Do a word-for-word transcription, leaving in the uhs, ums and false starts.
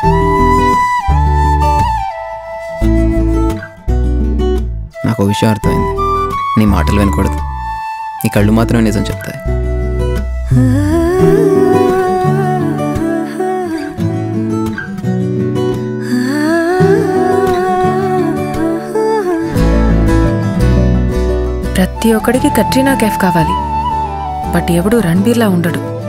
నాకు విషయం అర్థమైంది. నీ మాటలు వినకూడదు, నీ కళ్ళు మాత్రమే నిజం చెప్తాయి. ప్రతి ఒక్కడికి కట్రీనా కైఫ్ కావాలి, బట్ ఎవడు రణబీర్లా ఉండడు.